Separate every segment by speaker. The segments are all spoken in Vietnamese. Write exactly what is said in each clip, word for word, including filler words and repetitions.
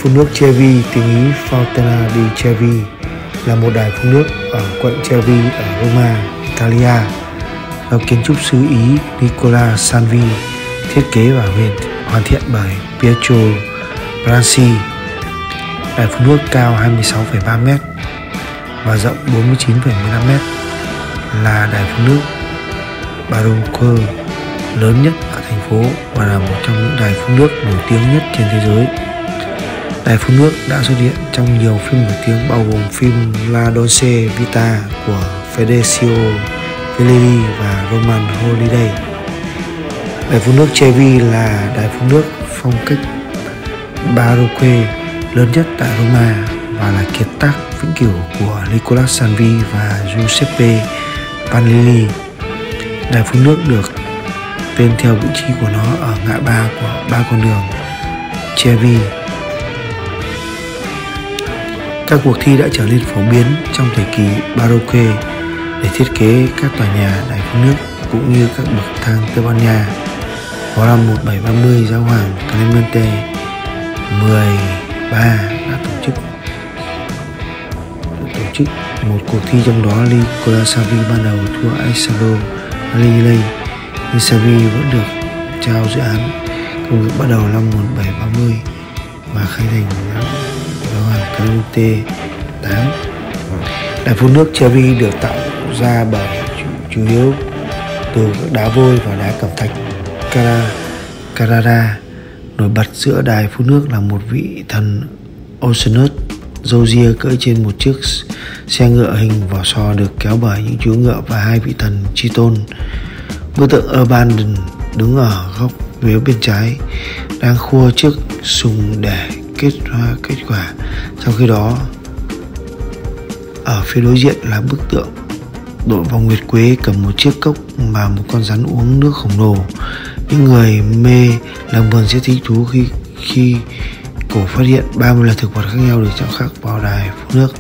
Speaker 1: phun nước Trevi, tiếng Ý Fontana di Trevi, là một đài phun nước ở quận Trevi ở Roma, Italia, do kiến trúc sư Ý Nicola Salvi thiết kế và hoàn thiện bởi Pietro Branchi. Đài phun nước cao hai mươi sáu phẩy ba mét và rộng bốn mươi chín phẩy mười lăm mét, là đài phun nước Baroque lớn nhất ở thành phố và là một trong những đài phun nước nổi tiếng nhất trên thế giới. Đài phun nước đã xuất hiện trong nhiều phim nổi tiếng bao gồm phim La Dolce Vita của Federico Fellini và Roman Holiday. Đài phun nước Trevi là đài phun nước phong cách Baroque lớn nhất tại Roma và là kiệt tác vĩnh cửu của Nicola Salvi và Giuseppe Panelli. Đài phun nước được tên theo vị trí của nó ở ngã ba của ba con đường Trevi. Các cuộc thi đã trở nên phổ biến trong thời kỳ Baroque để thiết kế các tòa nhà đài phun nước cũng như các bậc thang Tây Ban Nha. Vào năm một nghìn bảy trăm ba mươi, giáo hoàng Clemente mười ba đã tổ chức đã tổ chức một cuộc thi, trong đó Nicola Salvi ban đầu thua Alessandro Galilei, nhưng Salvi vẫn được trao dự án. Công việc bắt đầu năm một nghìn bảy trăm ba mươi và khai thành giáo hoàng Clemente tám. Đài phun nước Trevi được tạo ra bởi chủ yếu từ các đá vôi và đá cẩm thạch Carrara. Nổi bật giữa đài phun nước là một vị thần Oceanus Dozier cưỡi trên một chiếc xe ngựa hình vỏ sò được kéo bởi những chú ngựa và hai vị thần Triton. Bức tượng Urban đứng ở góc phía bên trái đang khua chiếc sùng để kết hoa kết quả. Trong khi đó, ở phía đối diện là bức tượng đội vòng nguyệt quế cầm một chiếc cốc và một con rắn uống nước khổng lồ. Những người mê làm vườn sẽ thích thú khi khi cổ phát hiện ba mươi loài thực vật khác nhau được chạm khắc vào đài phun nước.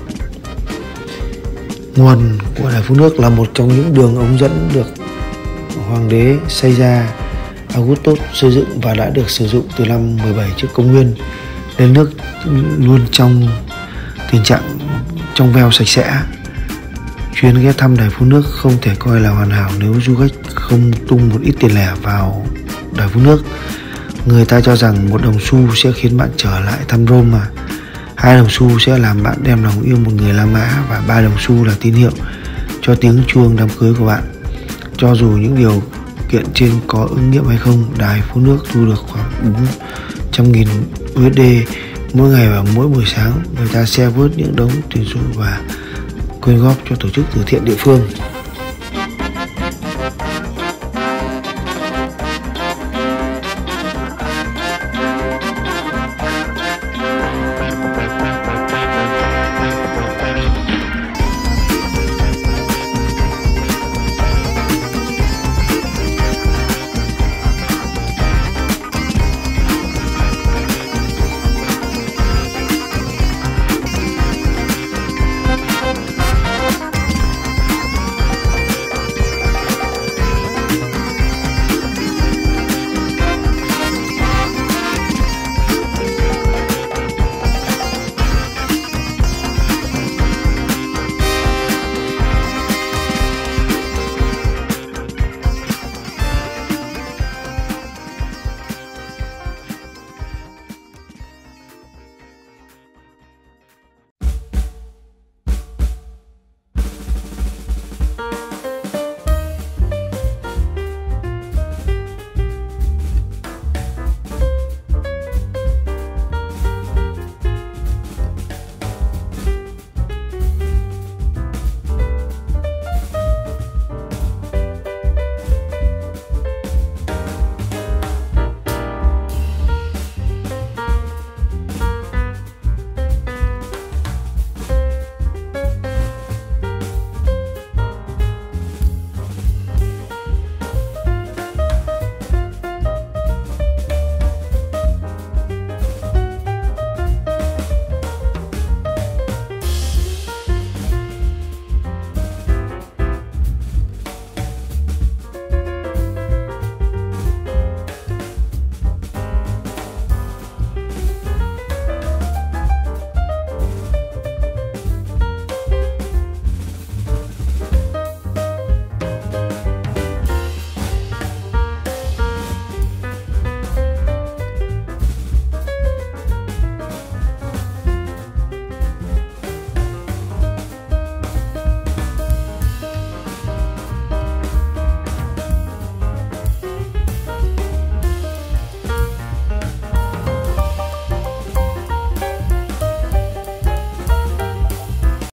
Speaker 1: Nguồn của đài phun nước là một trong những đường ống dẫn được hoàng đế xây ra Augustus xây dựng và đã được sử dụng từ năm mười bảy trước công nguyên, nên nước luôn trong tình trạng trong veo sạch sẽ. Chuyến ghé thăm đài phun nước không thể coi là hoàn hảo nếu du khách không tung một ít tiền lẻ vào đài phun nước. Người ta cho rằng một đồng xu sẽ khiến bạn trở lại thăm Roma, hai đồng xu sẽ làm bạn đem lòng yêu một người La Mã, và ba đồng xu là tín hiệu cho tiếng chuông đám cưới của bạn. Cho dù những điều kiện trên có ứng nghiệm hay không, đài phun nước thu được khoảng bốn trăm nghìn u ét đê mỗi ngày, và mỗi buổi sáng người ta sẽ vớt những đống tiền xu và quyên góp cho tổ chức từ thiện địa phương.